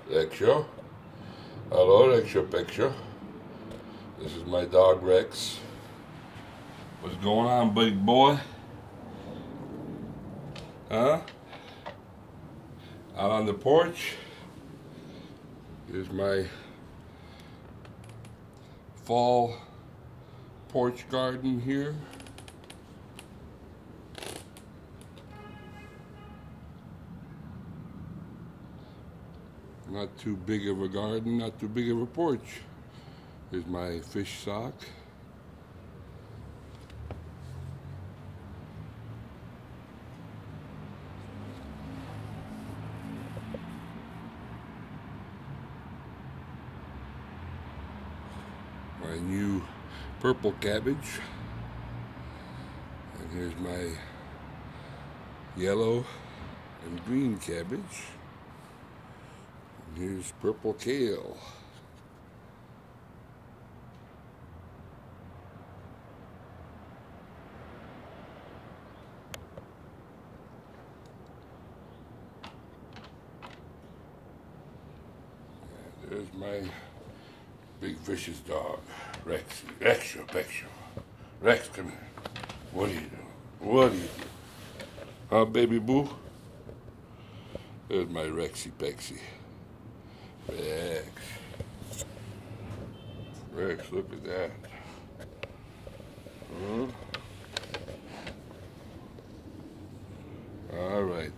Rexo. Hello, Rexo Picture. This is my dog Rex. What's going on, buddy boy? Huh? Out on the porch. Here's my fall porch garden here. Not too big of a garden, not too big of a porch. Here's my fish sock. My new purple cabbage. And here's my yellow and green cabbage. And here's purple kale. And there's my big vicious dog, Rex. Rexo Picture. Rex, come here. What are you doing? What are you doing? Huh, baby boo? There's my Rexy Pexy. Rex. Rex, look at that. Huh? All right.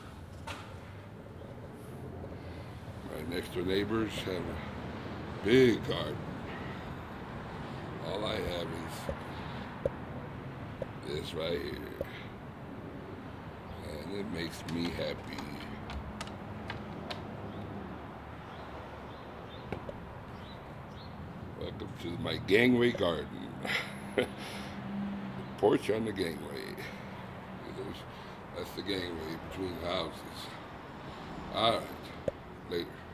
My next door neighbors have a big garden. All I have is this right here. And it makes me happy. Welcome to my gangway garden. Porch on the gangway. That's the gangway between houses. All right, later.